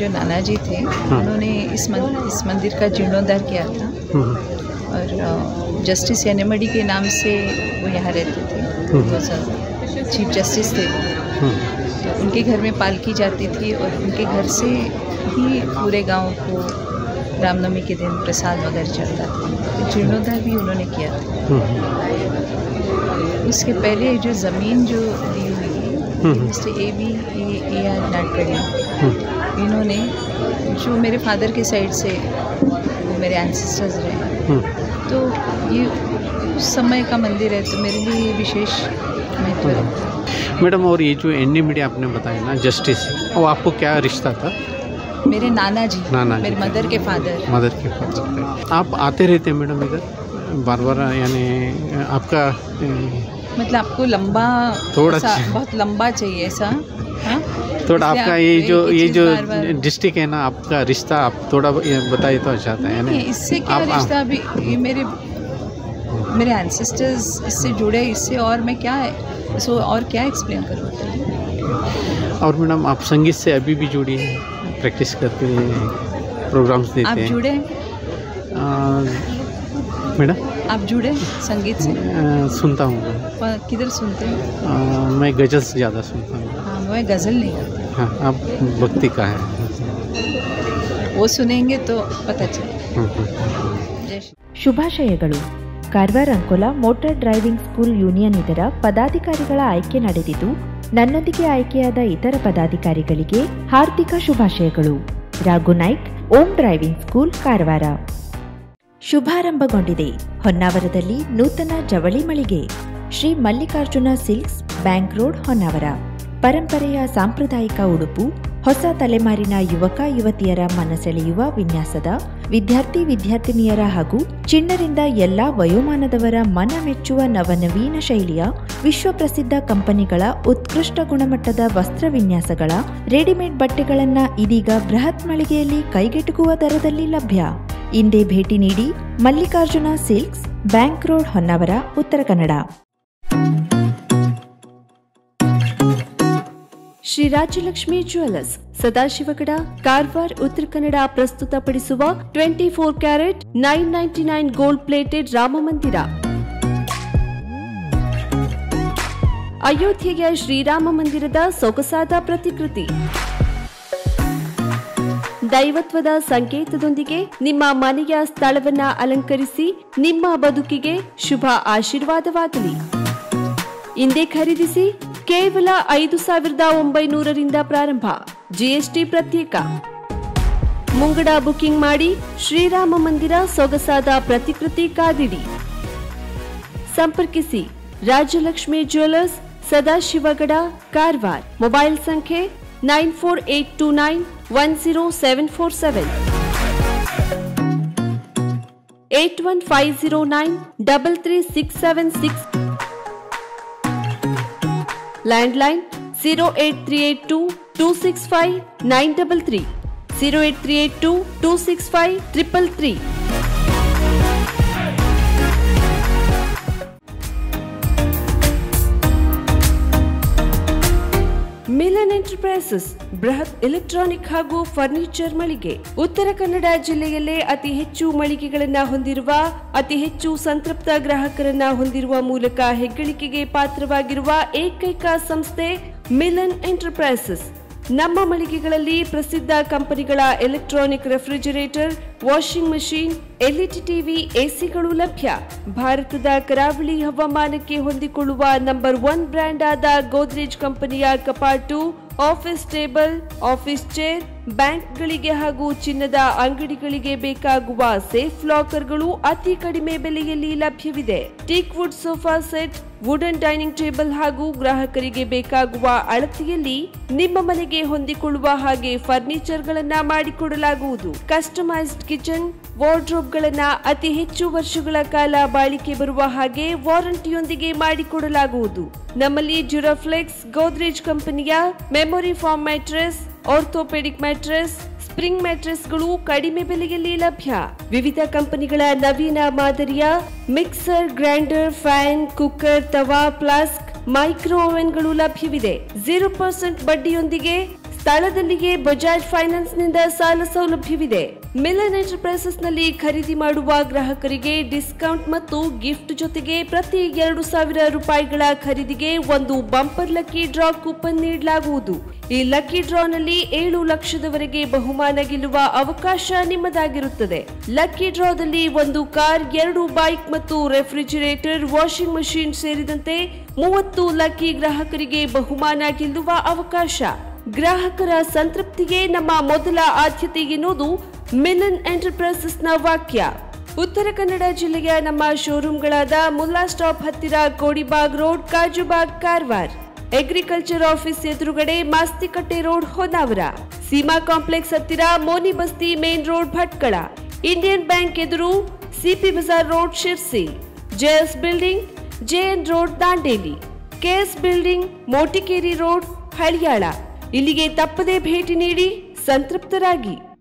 जो नाना जी थे उन्होंने इस मंदिर का जीर्णोद्धार किया था और जस्टिस एनेमडी के नाम से वो यहाँ रहते थे, चीफ जस्टिस थे। तो उनके घर में पालकी जाती थी और उनके घर से ही पूरे गांव को रामनवमी के दिन प्रसाद वगैरह चलता था। तो जीर्णोद्धार भी उन्होंने किया था। उसके पहले जो ज़मीन जो दी हुई है मिस्टर AR नाडकर्णी, इन्होंने जो मेरे फादर के साइड से वो मेरे एंसेस्टर्स रहे, तो ये उस समय का मंदिर है, तो मेरे लिए ये विशेष महत्व रखता है। मैडम, और ये जो एनएमडी आपने बताया ना जस्टिस, वो आपको क्या रिश्ता था? मेरे नाना जी मेरे मदर के फादर। आप आते रहते हैं मैडम इधर बार बार, यानी आपका मतलब आपको लंबा थोड़ा बहुत लंबा चाहिए ऐसा? हाँ, थोड़ा आपका ये जो डिस्ट्रिक्ट है ना, आपका रिश्ता आप थोड़ा बताइए तो अच्छा था। यानी इससे क्या रिश्ता? अभी ये मेरे एंसेस्टर्स इससे जुड़े, इससे और मैं क्या है इसको और क्या एक्सप्लेन करूँ? और मैडम आप संगीत से अभी भी जुड़ी हैं, प्रैक्टिस करते हैं, प्रोग्राम्स देते हैं? आप जुड़े मैडम? आप जुड़े संगीत से? सुनता हूँ। किधर सुनते हैं? मैं गज़ल से ज़्यादा सुनता हूँ। हाँ, मैं गज़ल नहीं गाती। हाँ, आप भक्ति का है, वो सुनेंगे तो पता चले। ಶುಭಾಶಯಗಳು. Karwar Ankola motor driving school union ಇದರ ಪದಾಧಿಕಾರಿಗಳ ಆಯ್ಕೆ ನಡೆದಿದ್ದು, ನನ್ನೊಂದಿಗೆ ಆಯ್ಕೆಯಾದ ಇತರ ಪದಾಧಿಕಾರಿಗಳಿಗೆ ಹಾರ್ದಿಕ ಶುಭಾಶಯಗಳು. Raghu Naik, Om driving school, Karwar. ಶುಭಾರಂಭಗೊಂಡಿದೆ ಹೊನ್ನಾವರದಲ್ಲಿ ನೂತನ ಜವಳಿ ಮಳಿಗೆ. Shri Mallikarjuna silks, bank road, Honnavar. ಪರಂಪರೆಯ ಸಾಂಪ್ರದಾಯಿಕ ಉಡುಪು, ಹೊಸ ತಲೆಮಾರಿನ ಯುವಕ ಯುವತಿಯರ ಮನಸೆಳೆಯುವ ವಿನ್ಯಾಸದ, ವಿದ್ಯಾರ್ಥಿನಿಯರ ಹಾಗೂ ಚಿಣ್ಣರಿಂದ ಎಲ್ಲಾ ವಯೋಮಾನದವರ ಮನ ಮೆಚ್ಚುವ ನವನವೀನ ಶೈಲಿಯ ವಿಶ್ವಪ್ರಸಿದ್ಧ ಕಂಪನಿಗಳ ಉತ್ಕೃಷ್ಟ ಗುಣಮಟ್ಟದ ವಸ್ತ್ರ ವಿನ್ಯಾಸಗಳ ರೆಡಿಮೇಡ್ ಬಟ್ಟೆಗಳನ್ನ ಇದೀಗ ಬೃಹತ್ ಮಳಿಗೆಯಲ್ಲಿ ಕೈಗೆಟುಕುವ ದರದಲ್ಲಿ ಲಭ್ಯ. ಇಂದೇ ಭೇಟಿ ನೀಡಿ. Mallikarjuna silks, bank road, Honnavar, Uttara Kannada. Shri Rajyalakshmi jewellers, Sadashivgad, Karwar, Uttara Kannada ಪ್ರಸ್ತುತಪಡಿಸುವ 24 ಕ್ಯಾರೆಟ್ 999 ಗೋಲ್ಡ್ ಪ್ಲೇಟೆಡ್ ರಾಮ ಮಂದಿರ. ಅಯೋಧ್ಯೆಯ ಶ್ರೀರಾಮ ಮಂದಿರದ ಸೊಗಸಾದ ಪ್ರತಿಕೃತಿ. ದೈವತ್ವದ ಸಂಕೇತದೊಂದಿಗೆ ನಿಮ್ಮ ಮನೆಯ ಸ್ಥಳವನ್ನ ಅಲಂಕರಿಸಿ ನಿಮ್ಮ ಬದುಕಿಗೆ ಶುಭ ಆಶೀರ್ವಾದವಾಗಲಿ. ಇಂದೇ ಖರೀದಿಸಿ. ಕೇವಲ 5,900ರಿಂದ ಪ್ರಾರಂಭ. GST ಪ್ರತ್ಯೇಕ. ಮುಂಗಡ ಬುಕಿಂಗ್ ಮಾಡಿ. ಶ್ರೀರಾಮ ಮಂದಿರ ಸೊಗಸಾದ ಪ್ರತಿಕೃತಿ ಕಾದಿಡಿ. ಸಂಪರ್ಕಿಸಿ. ರಾಜಲಕ್ಷ್ಮಿ ಜ್ಯುವೆಲ್ಲರ್ಸ್, ಸದಾಶಿವಗಡ, ಕಾರವಾರ. ಮೊಬೈಲ್ ಸಂಖ್ಯೆ 9482910747, 8150933676, ಲ್ಯಾಂಡ್ಲೈನ್ 08382265933, 08382265333. ಮಿಲನ್ ಎಂಟರ್ಪ್ರೈಸಸ್, ಬೃಹತ್ ಎಲೆಕ್ಟ್ರಾನಿಕ್ ಹಾಗೂ ಫರ್ನಿಚರ್ ಮಳಿಗೆ. ಉತ್ತರ ಕನ್ನಡ ಜಿಲ್ಲೆಯಲ್ಲೇ ಅತಿ ಹೆಚ್ಚು ಮಳಿಗೆಗಳನ್ನು ಹೊಂದಿರುವ, ಅತಿ ಹೆಚ್ಚು ಸಂತೃಪ್ತ ಗ್ರಾಹಕರನ್ನ ಹೊಂದಿರುವ ಮೂಲಕ ಹೆಗ್ಗಳಿಕೆಗೆ ಪಾತ್ರವಾಗಿರುವ ಏಕೈಕ ಸಂಸ್ಥೆ ಮಿಲನ್ ಎಂಟರ್ಪ್ರೈಸಸ್. ನಮ್ಮ ಮಳಿಗೆಗಳಲ್ಲಿ ಪ್ರಸಿದ್ಧ ಕಂಪನಿಗಳ electronic refrigerator, washing machine, LED TV, ಎಸಿಗಳು ಲಭ್ಯ. ಭಾರತದ ಕರಾವಳಿ ಹವಾಮಾನಕ್ಕೆ ಹೊಂದಿಕೊಳ್ಳುವ ನಂಬರ್ 1 ಬ್ರ್ಯಾಂಡ್ ಆದ ಗೋದ್ರೇಜ್ ಕಂಪನಿಯ ಕಪಾಟು, ಆಫೀಸ್ ಟೇಬಲ್, ಆಫೀಸ್ ಚೇರ್, ಬ್ಯಾಂಕ್ಗಳಿಗೆ ಹಾಗೂ ಚಿನ್ನದ ಅಂಗಡಿಗಳಿಗೆ ಬೇಕಾಗುವ ಸೇಫ್ ಲಾಕರ್ಗಳು ಅತಿ ಕಡಿಮೆ ಬೆಲೆಯಲ್ಲಿ ಲಭ್ಯವಿದೆ. Teak wood sofa set, wooden dining table ಹಾಗೂ ಗ್ರಾಹಕರಿಗೆ ಬೇಕಾಗುವ ಅಳತೆಯಲ್ಲಿ ನಿಮ್ಮ ಮನೆಗೆ ಹೊಂದಿಕೊಳ್ಳುವ ಹಾಗೆ ಫರ್ನಿಚರ್ ಗಳನ್ನ ಮಾಡಿಕೊಡಲಾಗುವುದು. ಕಸ್ಟಮೈಸ್ಡ್ ಕಿಚನ್, ವಾರ್ಡ್ರೋಬ್ ಗಳನ್ನ ಅತಿ ಹೆಚ್ಚು ವರ್ಷಗಳ ಕಾಲ ಬಾಳಿಕೆ ಬರುವ ಹಾಗೆ ವಾರಂಟಿಯೊಂದಿಗೆ ಮಾಡಿಕೊಡಲಾಗುವುದು. ನಮ್ಮಲ್ಲಿ ಡ್ಯೂರಾಫ್ಲೆಕ್ಸ್, ಗೋದ್ರೇಜ್ ಕಂಪನಿಯ memory foam mattress, orthopaedic mattress, spring ಮ್ಯಾಟ್ರೆಸ್ಗಳು ಕಡಿಮೆ ಬೆಲೆಯಲ್ಲಿ ಲಭ್ಯ. ವಿವಿಧ ಕಂಪನಿಗಳ ನವೀನ ಮಾದರಿಯ ಮಿಕ್ಸರ್, ಗ್ರೈಂಡರ್, ಫ್ಯಾನ್, ಕುಕ್ಕರ್, ತವಾ, ಫ್ಲಾಸ್ಕ್, ಮೈಕ್ರೋ ಓವೆನ್ಗಳು ಲಭ್ಯವಿದೆ. 0% ಬಡ್ಡಿಯೊಂದಿಗೆ ಸ್ಥಳದಲ್ಲಿಯೇ ಬಜಾಜ್ ಫೈನಾನ್ಸ್ನಿಂದ ಸಾಲ ಸೌಲಭ್ಯವಿದೆ. ಮಿಲನ್ ಎಂಟರ್ಪ್ರೈಸಸ್ ನಲ್ಲಿ ಖರೀದಿ ಮಾಡುವ ಗ್ರಾಹಕರಿಗೆ ಡಿಸ್ಕೌಂಟ್ ಮತ್ತು ಗಿಫ್ಟ್ ಜೊತೆಗೆ ಪ್ರತಿ 2,000 ರೂಪಾಯಿಗಳ ಖರೀದಿಗೆ ಒಂದು ಬಂಪರ್ ಲಕ್ಕಿ ಡ್ರಾ ಕೂಪನ್ ನೀಡಲಾಗುವುದು. ಈ ಲಕ್ಕಿ ಡ್ರಾನಲ್ಲಿ 7 ಲಕ್ಷದವರೆಗೆ ಬಹುಮಾನ ಗೆಲ್ಲುವ ಅವಕಾಶ ನಿಮ್ಮದಾಗಿರುತ್ತದೆ. ಲಕ್ಕಿ ಡ್ರಾದಲ್ಲಿ 1 ಕಾರ್, 2 ಬೈಕ್ ಮತ್ತು ರೆಫ್ರಿಜಿರೇಟರ್, ವಾಷಿಂಗ್ ಮಷೀನ್ ಸೇರಿದಂತೆ 30 ಲಕ್ಕಿ ಗ್ರಾಹಕರಿಗೆ ಬಹುಮಾನ ಗೆಲ್ಲುವ ಅವಕಾಶ. ಗ್ರಾಹಕರ ಸಂತೃಪ್ತಿಗೆ ನಮ್ಮ ಮೊದಲ ಆದ್ಯತೆ ಎನ್ನುವುದು ಮಿಲನ್ ಎಂಟರ್ಪ್ರೈಸಸ್ನ ವಾಕ್ಯ. ಉತ್ತರ ಕನ್ನಡ ಜಿಲ್ಲೆಯ ನಮ್ಮ ಶೋರೂಮ್ಗಳಾದ ಮುಲ್ಲಾ ಸ್ಟಾಪ್ ಹತ್ತಿರ Kodibag road, Kajubag, Karwar, agriculture office ಎದುರುಗಡೆ ಮಾಸ್ತಿಕಟ್ಟೆ ರೋಡ್, ಹೊನ್ನಾವರ, ಸೀಮಾ ಕಾಂಪ್ಲೆಕ್ಸ್ ಹತ್ತಿರ Moni Basti main road, Bhatkal, Indian bank ಎದುರು CP Bazaar road, Sirsi, JS building, JN road, Dandeli, KS building, Motikeri road, Haliyal. ಇಲ್ಲಿಗೆ ತಪ್ಪದೇ ಭೇಟಿ ನೀಡಿ ಸಂತೃಪ್ತರಾಗಿ.